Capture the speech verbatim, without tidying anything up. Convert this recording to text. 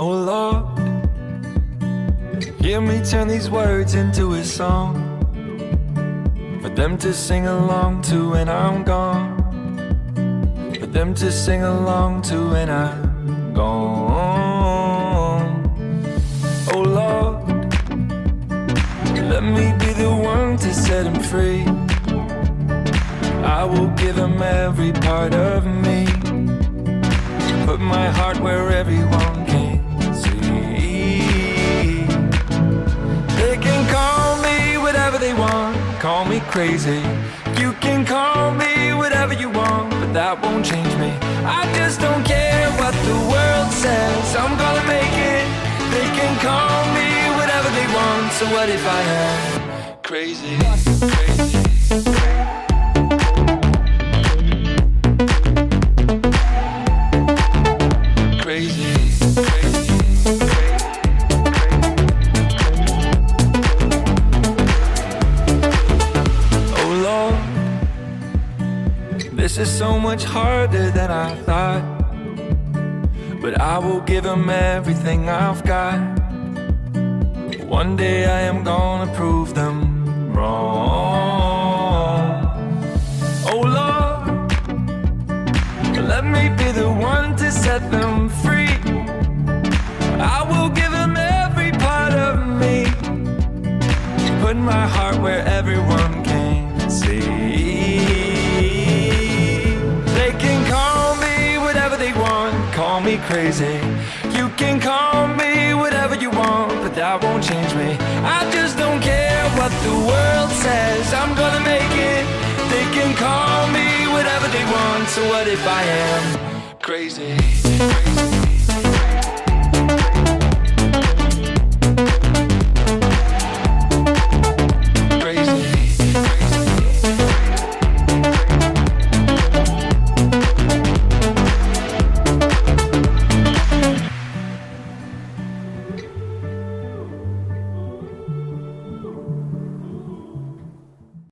Oh Lord, hear me turn these words into a song for them to sing along to when I'm gone, for them to sing along to when I'm gone. Oh Lord, let me be the one to set him free. I will give him every part of me, put my heart where everyone can see. They can call me whatever they want, call me crazy. You can call me whatever you want, but that won't change me. I just don't care what the world says, I'm gonna make it. They can call me whatever they want, so what if I am crazy, crazy, crazy. This is so much harder than I thought, but I will give him everything I've got. One day I am gonna prove them wrong. Oh Lord, let me be the one to set them free. I will give him every part of me, put my heart where everyone can see. Call me crazy, you can call me whatever you want, but that won't change me. I just don't care what the world says, I'm gonna make it. They can call me whatever they want, so what if I am crazy, crazy, crazy.